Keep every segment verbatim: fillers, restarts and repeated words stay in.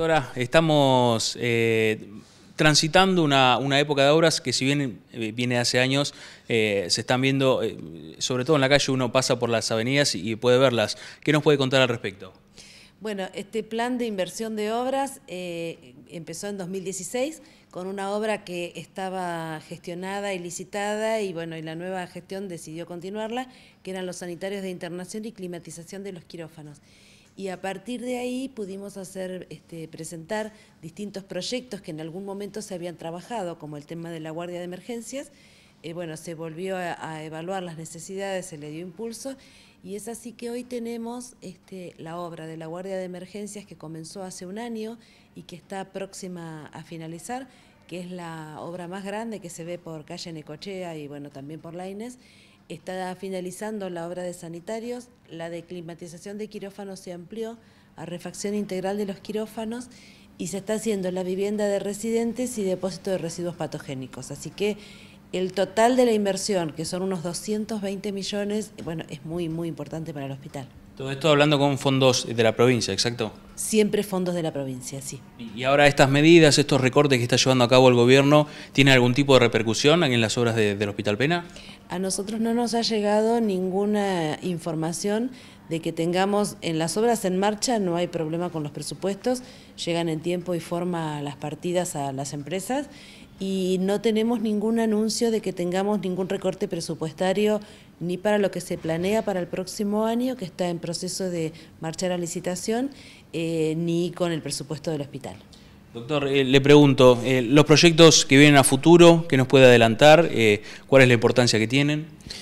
Doctora, estamos eh, transitando una, una época de obras que si bien eh, viene hace años, eh, se están viendo, eh, sobre todo en la calle uno pasa por las avenidas y, y puede verlas. ¿Qué nos puede contar al respecto? Bueno, este plan de inversión de obras eh, empezó en dos mil dieciséis con una obra que estaba gestionada y licitada y bueno, y la nueva gestión decidió continuarla, que eran los sanitarios de internación y climatización de los quirófanos. Y a partir de ahí pudimos hacer, este, presentar distintos proyectos que en algún momento se habían trabajado, como el tema de la guardia de emergencias. Eh, bueno, se volvió a, a evaluar las necesidades, se le dio impulso, y es así que hoy tenemos este, la obra de la guardia de emergencias que comenzó hace un año y que está próxima a finalizar, que es la obra más grande que se ve por calle Necochea y bueno, también por Laínez. Está finalizando la obra de sanitarios, la de climatización de quirófanos se amplió a refacción integral de los quirófanos y se está haciendo la vivienda de residentes y depósito de residuos patogénicos. Así que el total de la inversión, que son unos doscientos veinte millones, bueno, es muy, muy importante para el hospital. Todo esto hablando con fondos de la provincia, ¿exacto? Siempre fondos de la provincia, sí. Y ahora estas medidas, estos recortes que está llevando a cabo el gobierno, ¿tienen algún tipo de repercusión en las obras de, del Hospital Pena? A nosotros no nos ha llegado ninguna información de que tengamos en las obras en marcha, no hay problema con los presupuestos, llegan en tiempo y forma las partidas a las empresas y no tenemos ningún anuncio de que tengamos ningún recorte presupuestario ni para lo que se planea para el próximo año, que está en proceso de marchar a licitación, eh, ni con el presupuesto del hospital. Doctor, eh, le pregunto, eh, los proyectos que vienen a futuro, ¿qué nos puede adelantar? Eh, ¿Cuál es la importancia que tienen?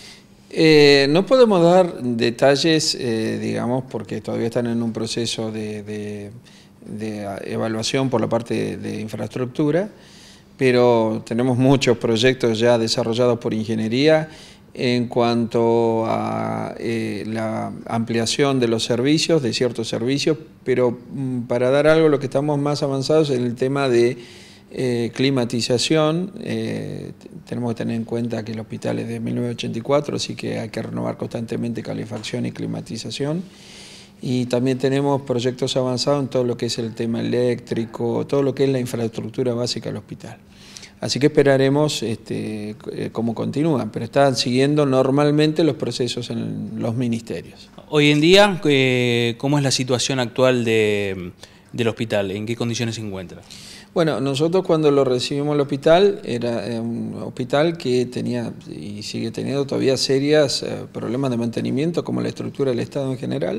Eh, no podemos dar detalles, eh, digamos, porque todavía están en un proceso de, de, de evaluación por la parte de, de infraestructura, pero tenemos muchos proyectos ya desarrollados por ingeniería en cuanto a eh, la ampliación de los servicios, de ciertos servicios, pero mm, para dar algo, lo que estamos más avanzados es el tema de eh, climatización. Eh, tenemos que tener en cuenta que el hospital es de mil novecientos ochenta y cuatro, así que hay que renovar constantemente calefacción y climatización. Y también tenemos proyectos avanzados en todo lo que es el tema eléctrico, todo lo que es la infraestructura básica del hospital. Así que esperaremos este, cómo continúan, pero están siguiendo normalmente los procesos en los ministerios. Hoy en día, eh, ¿cómo es la situación actual de, del hospital? ¿En qué condiciones se encuentra? Bueno, nosotros cuando lo recibimos al hospital, era un hospital que tenía y sigue teniendo todavía serios eh, problemas de mantenimiento, como la estructura del Estado en general,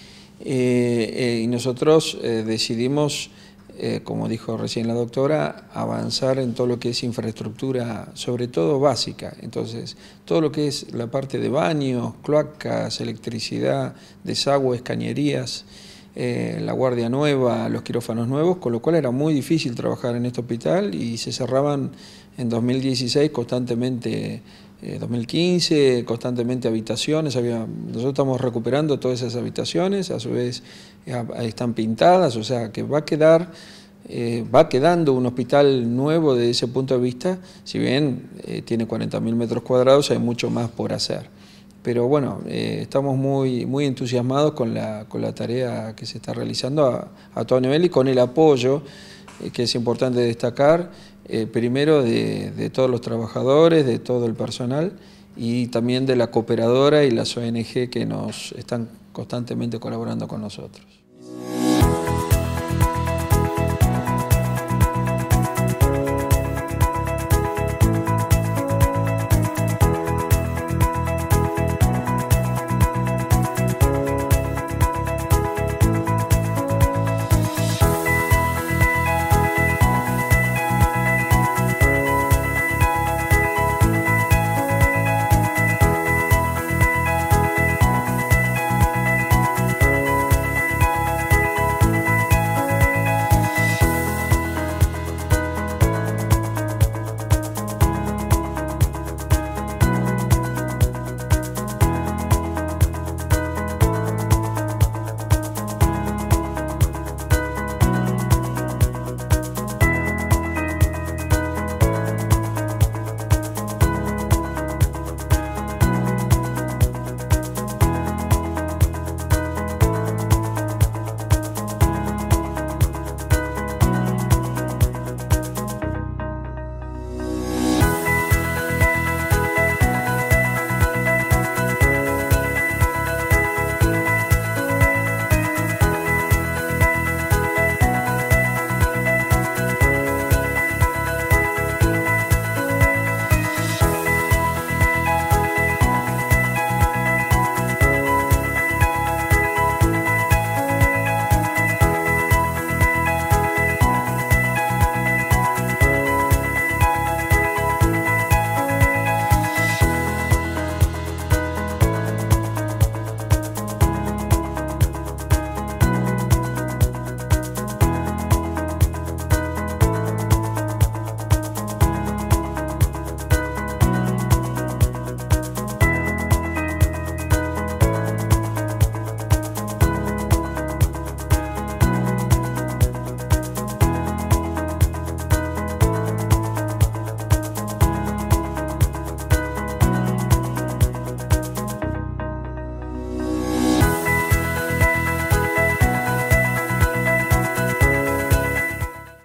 eh, eh, y nosotros eh, decidimos, Eh, como dijo recién la doctora, avanzar en todo lo que es infraestructura, sobre todo básica. Entonces, todo lo que es la parte de baños, cloacas, electricidad, desagües, cañerías, eh, la guardia nueva, los quirófanos nuevos, con lo cual era muy difícil trabajar en este hospital y se cerraban en dos mil dieciséis constantemente, eh, dos mil quince, constantemente habitaciones. Había, nosotros estamos recuperando todas esas habitaciones, a su vez eh, están pintadas, o sea que va a quedar, eh, va quedando un hospital nuevo desde ese punto de vista, si bien eh, tiene cuarenta mil metros cuadrados, hay mucho más por hacer. Pero bueno, eh, estamos muy, muy entusiasmados con la, con la tarea que se está realizando a, a todo nivel y con el apoyo, eh, que es importante destacar, eh, primero de, de todos los trabajadores, de todo el personal y también de la cooperadora y las O N G que nos están constantemente colaborando con nosotros.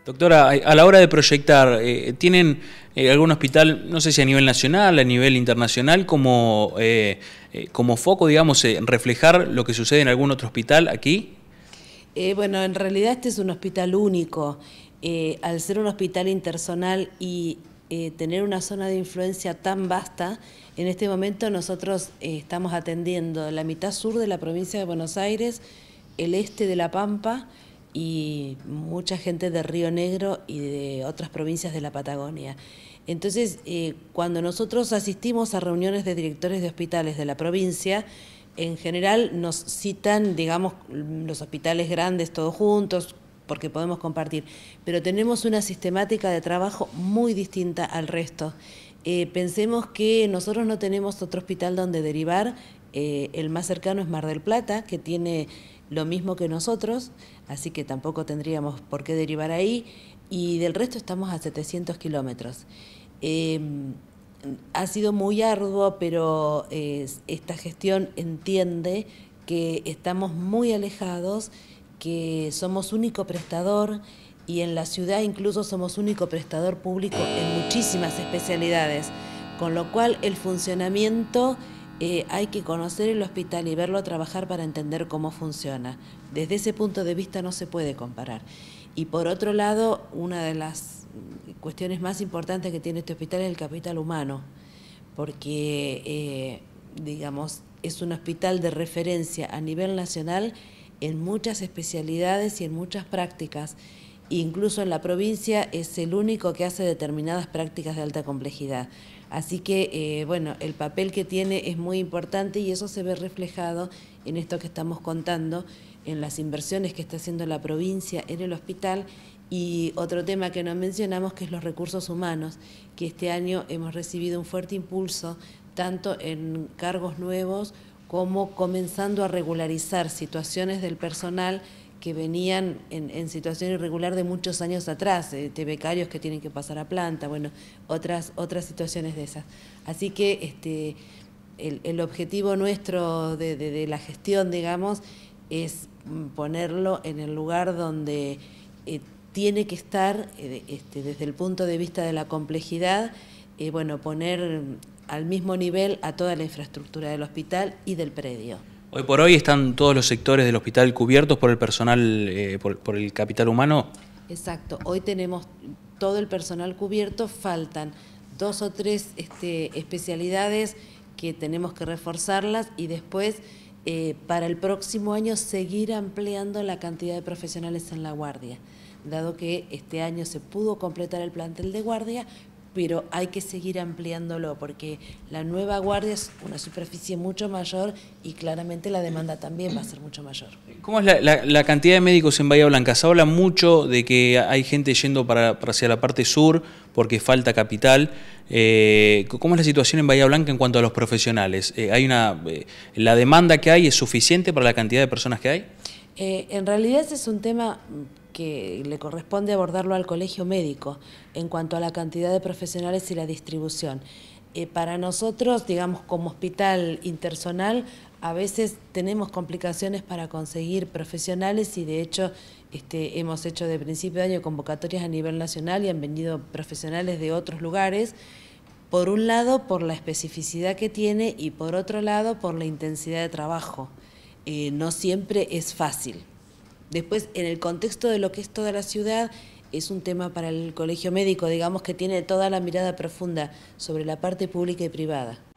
Doctora, a la hora de proyectar, eh, ¿tienen eh, algún hospital, no sé si a nivel nacional, a nivel internacional, como, eh, eh, como foco, digamos, eh, reflejar lo que sucede en algún otro hospital aquí? Eh, bueno, en realidad este es un hospital único. Eh, al ser un hospital interzonal y eh, tener una zona de influencia tan vasta, en este momento nosotros eh, estamos atendiendo la mitad sur de la provincia de Buenos Aires, el este de La Pampa y mucha gente de Río Negro y de otras provincias de la Patagonia. Entonces, eh, cuando nosotros asistimos a reuniones de directores de hospitales de la provincia, en general nos citan, digamos, los hospitales grandes todos juntos, porque podemos compartir, pero tenemos una sistemática de trabajo muy distinta al resto. Eh, pensemos que nosotros no tenemos otro hospital donde derivar, eh, el más cercano es Mar del Plata, que tiene lo mismo que nosotros, así que tampoco tendríamos por qué derivar ahí, y del resto estamos a setecientos kilómetros. Eh, ha sido muy arduo, pero eh, esta gestión entiende que estamos muy alejados, que somos único prestador, y en la ciudad incluso somos único prestador público en muchísimas especialidades, con lo cual el funcionamiento eh, hay que conocer el hospital y verlo trabajar para entender cómo funciona. Desde ese punto de vista no se puede comparar. Y por otro lado, una de las cuestiones más importantes que tiene este hospital es el capital humano, porque eh, digamos, es un hospital de referencia a nivel nacional en muchas especialidades y en muchas prácticas. Incluso en la provincia es el único que hace determinadas prácticas de alta complejidad. Así que, eh, bueno, el papel que tiene es muy importante y eso se ve reflejado en esto que estamos contando, en las inversiones que está haciendo la provincia en el hospital. Y otro tema que no mencionamos, que es los recursos humanos, que este año hemos recibido un fuerte impulso, tanto en cargos nuevos como comenzando a regularizar situaciones del personal que venían en, en situación irregular de muchos años atrás, eh, de becarios que tienen que pasar a planta, bueno, otras, otras situaciones de esas. Así que este, el, el objetivo nuestro de, de, de la gestión, digamos, es ponerlo en el lugar donde eh, tiene que estar, eh, este, desde el punto de vista de la complejidad, eh, bueno, poner al mismo nivel a toda la infraestructura del hospital y del predio. Hoy por hoy están todos los sectores del hospital cubiertos por el personal, eh, por, por el capital humano. Exacto, hoy tenemos todo el personal cubierto, faltan dos o tres este, especialidades que tenemos que reforzarlas y después eh, para el próximo año seguir ampliando la cantidad de profesionales en la guardia, dado que este año se pudo completar el plantel de guardia, pero hay que seguir ampliándolo porque la nueva guardia es una superficie mucho mayor y claramente la demanda también va a ser mucho mayor. ¿Cómo es la, la, la cantidad de médicos en Bahía Blanca? Se habla mucho de que hay gente yendo para, para hacia la parte sur porque falta capital. Eh, ¿Cómo es la situación en Bahía Blanca en cuanto a los profesionales? Eh, hay una, eh, ¿La demanda que hay es suficiente para la cantidad de personas que hay? Eh, en realidad ese es un tema que le corresponde abordarlo al colegio médico en cuanto a la cantidad de profesionales y la distribución. Eh, para nosotros, digamos, como hospital interzonal, a veces tenemos complicaciones para conseguir profesionales y de hecho este, hemos hecho de principio de año convocatorias a nivel nacional y han venido profesionales de otros lugares, por un lado por la especificidad que tiene y por otro lado por la intensidad de trabajo. Eh, no siempre es fácil. Después, en el contexto de lo que es toda la ciudad, es un tema para el colegio médico, digamos, que tiene toda la mirada profunda sobre la parte pública y privada.